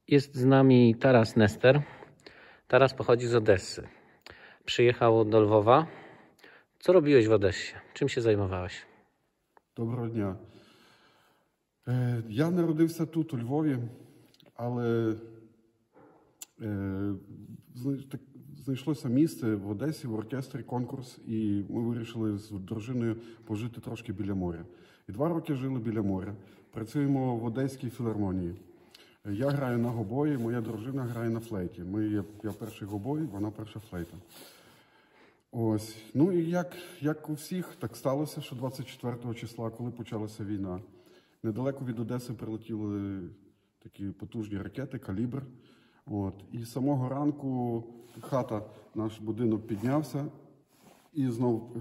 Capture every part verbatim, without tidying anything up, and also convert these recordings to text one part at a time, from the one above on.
Jest z nami Taras Nester. Taras pochodzi z Odessy. Przyjechał do Lwowa. Co robiłeś w Odessie? Czym się zajmowałeś? Доброго дня. Я народився тут, у Львові, але знайшлося місце в Одесі, в оркестрі, конкурс, і ми вирішили з дружиною пожити трошки біля моря. І два роки жили біля моря. Працюємо в Одеській філармонії. Я граю на гобої, моя дружина грає на флейті. Ми, я, я перший гобой, вона перша флейта. Ось. Ну і як, як у всіх, так сталося, що двадцять четвертого числа, коли почалася війна, недалеко від Одеси прилетіли такі потужні ракети, калібр. От. І з самого ранку хата, наш будинок піднявся і знову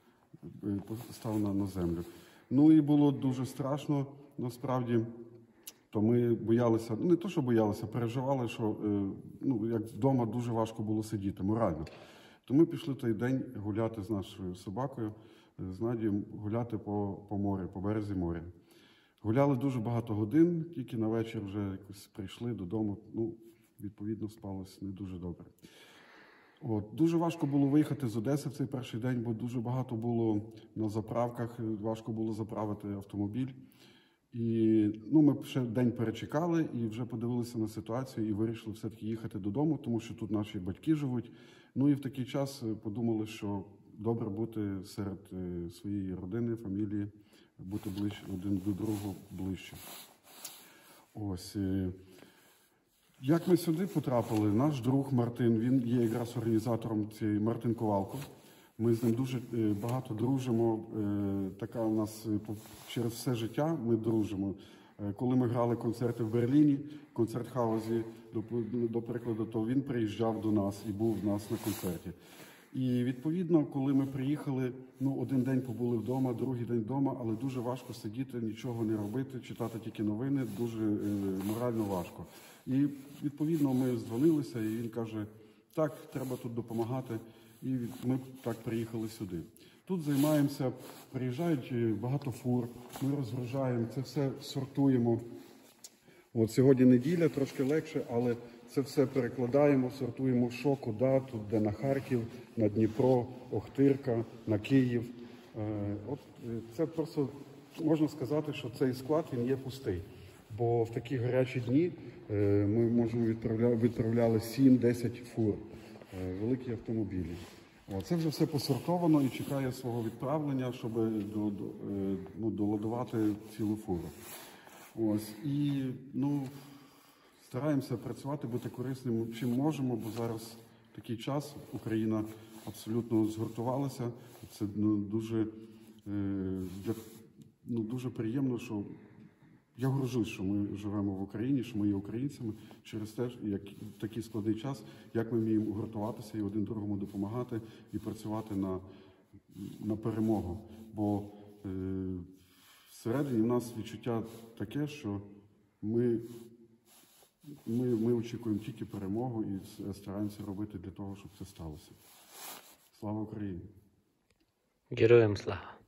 став на, на землю. Ну і було дуже страшно, насправді. То ми боялися, ну не то, що боялися, переживали, що ну, як вдома дуже важко було сидіти, морально. То ми пішли той день гуляти з нашою собакою, з Надією, гуляти по, по морю, по березі моря. Гуляли дуже багато годин, тільки на вечір вже якось прийшли додому, ну, відповідно, спалось не дуже добре. От. Дуже важко було виїхати з Одеси в цей перший день, бо дуже багато було на заправках, важко було заправити автомобіль. І ну, ми ще день перечекали і вже подивилися на ситуацію і вирішили все-таки їхати додому, тому що тут наші батьки живуть. Ну і в такий час подумали, що добре бути серед своєї родини, фамілії, бути ближче, один до другого ближче. Ось. Як ми сюди потрапили? Наш друг Мартин, він є якраз організатором цієї Мартин Ковалко. Ми з ним дуже багато дружимо, така у нас через все життя ми дружимо. Коли ми грали концерти в Берліні, концерт-хаузі, до, до прикладу, то він приїжджав до нас і був в нас на концерті. І відповідно, коли ми приїхали, ну один день побули вдома, другий день вдома, але дуже важко сидіти, нічого не робити, читати тільки новини, дуже е, морально важко. І відповідно ми здзвонилися, і він каже, так, треба тут допомагати. І ми так приїхали сюди. Тут займаємося, приїжджають багато фур, ми розгружаємо, це все сортуємо. От сьогодні неділя, трошки легше, але це все перекладаємо, сортуємо, що, куди, тут де на Харків, на Дніпро, Охтирка, на Київ. От це просто, можна сказати, що цей склад, він є пустий. Бо в такі гарячі дні ми можемо відправляли, відправляли сім-десять фур. Великі автомобілі. О, це вже все посортовано і чекає свого відправлення, щоб до, до, ну, доладувати цілу фуру. Ось. І ну, стараємося працювати, бути корисним чим можемо, бо зараз такий час, Україна абсолютно згуртувалася. Це ну, дуже, ну, дуже приємно, що я горжусь, що ми живемо в Україні, що ми є українцями, через те, як такий складний час, як ми вміємо гуртуватися і один другому допомагати і працювати на, на перемогу. Бо е, всередині в нас відчуття таке, що ми, ми, ми очікуємо тільки перемогу і стараємося робити для того, щоб це сталося. Слава Україні! Героям слава!